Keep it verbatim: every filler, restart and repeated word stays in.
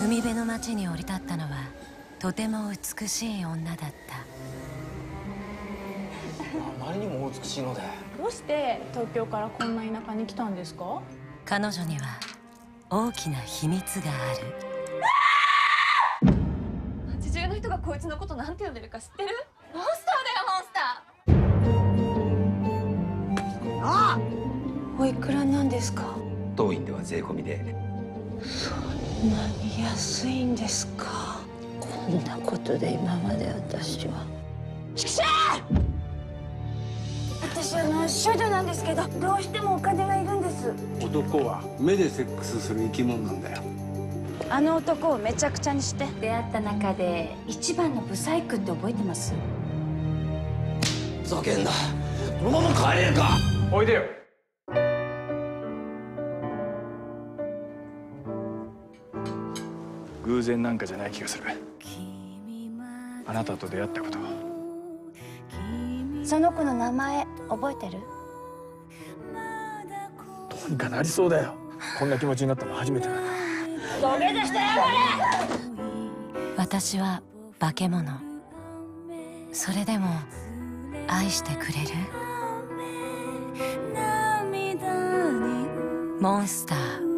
海辺の町に降り立ったのはとても美しい女だった。 あまりにもお美しいので。 どうして東京からこんな田舎に来たんですか？ 彼女には大きな秘密がある。 街中の人がこいつのことなんて呼んでるか知ってる？モンスターだよ、モンスター。 ああ、 おいくらなんですか？ 当院では税込みで。 そんなに安いんですか？こんなことで今まで私は。 ちくしょ私あの処女なんですけど、どうしてもお金がいるんです。 男は目でセックスする生き物なんだよ。 あの男をめちゃくちゃにして。 出会った中で一番のブサイクって覚えてます？ ふざけんな。このまま帰れるか。 おいでよ。 偶然なんかじゃない気がする。あなたと出会ったこと。 その子の名前覚えてる？ どうにかなりそうだよ。こんな気持ちになったの初めてだ。 土下座してやがれ！ 私は化け物。それでも愛してくれる？モンスター。